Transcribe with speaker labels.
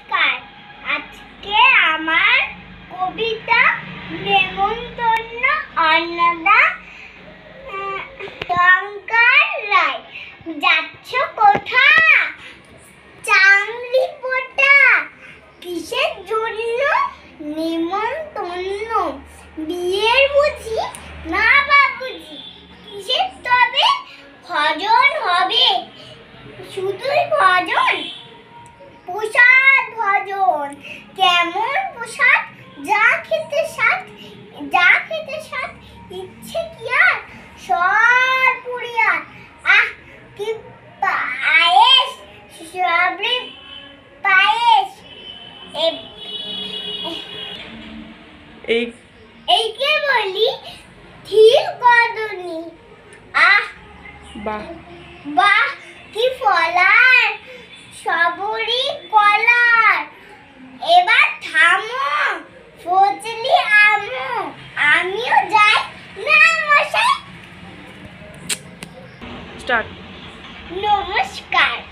Speaker 1: নমস্কার। আজকে আমার কবিতা নেমন্তন্ন অন্নদা টঙ্কার রায়। যাচ্ছ কোথা চাংলি পোটা, কিসের জন্য নেমন্তন্ন? বিয়ের বুঝি না বাবুজি, কিসের তবে ভজন হবে? শুধুই ভজন? প্রসাদ ভজন। কেমন প্রসাদ? যা খেতে স্বাদ, যা খেতে স্বাদ, ইচ্ছে কি আর সর পুরিয়া। আহ কি পায়েস, সবরি পায়েস। এইকে বলি ধীর কদনি। আহ
Speaker 2: বাহ
Speaker 1: বাহ কি ফলার, সবরি কলার। এবার থামো ফজলি আমো, আমিও যাই না মশাই।
Speaker 2: স্টার্ট।
Speaker 1: নমস্কার।